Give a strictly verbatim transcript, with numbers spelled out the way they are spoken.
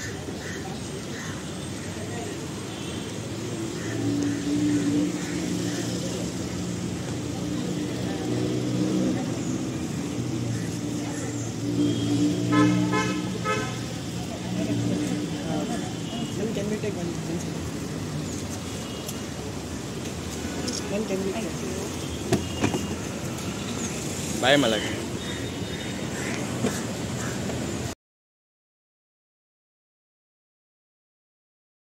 Can we take one? One can we take? Bye, Malaika.